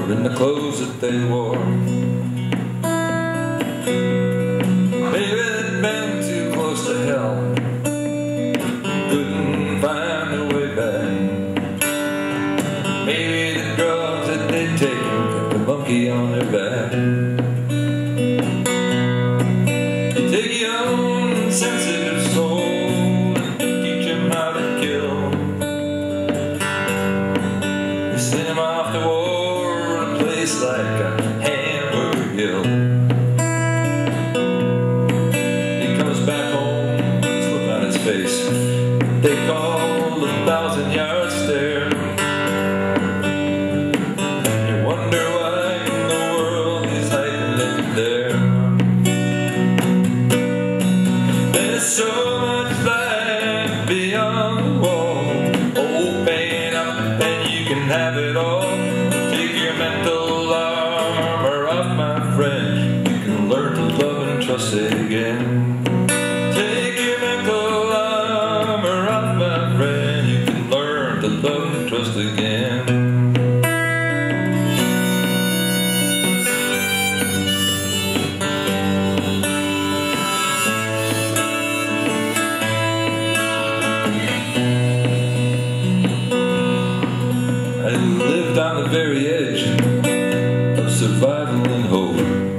or in the clothes that they wore. Maybe they'd been too close to hell, couldn't find their way back. Maybe the drugs that they'd taken kept the monkey on their back. You take a young, sensitive soul and teach him how to kill. You send him off to war in a place like a Hamburger Hill. He comes back home with this look on his face they call the 1,000-yard stare. You wonder why in the world he's hiding in there. There's so much life beyond the wall. Open up and you can have it all. Take your mental armor off, my friend. You can learn to love and trust again. Take your mental armor off, my friend. You can learn to love and trust again. I lived on the very edge of survival and hope,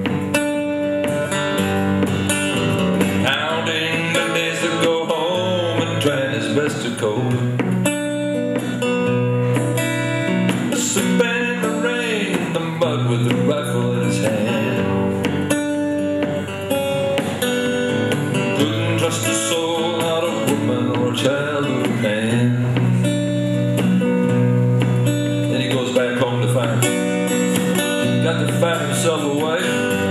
counting the days to go home and trying his best to cope. Sleeping in the rain, the mud with the rifle in his hand. Couldn't trust a soul, not a woman or a child or a man. Back home to find, got to find himself a wife.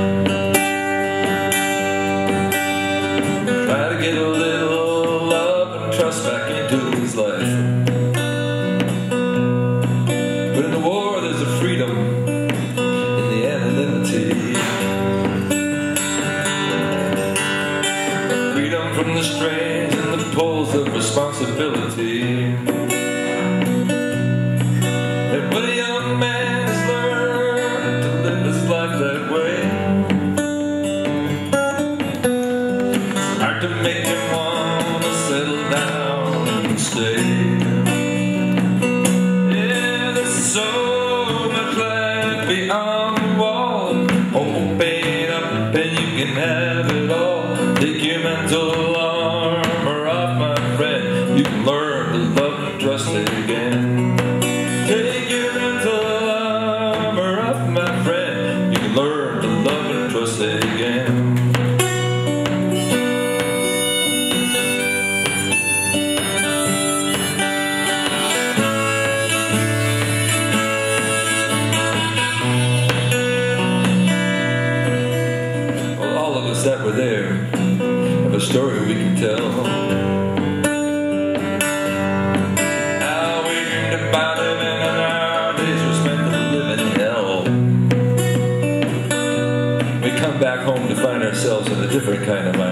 Try to get a little love and trust back into his life. But in the war there's a freedom in the anonymity, a freedom from the strains and the pulls of responsibility. And when a young man has learned to live his life that way, it's hard to make him want to settle down and stay. Yeah, there's so much life beyond the wall. Open up and you can have it all. Take your mental armor off, my friend. You can learn to love and trust again. Take your mental armor off, my friend. You can learn to love and trust again. Well, all of us that were there have a story we can tell. Come back home to find ourselves in a different kind of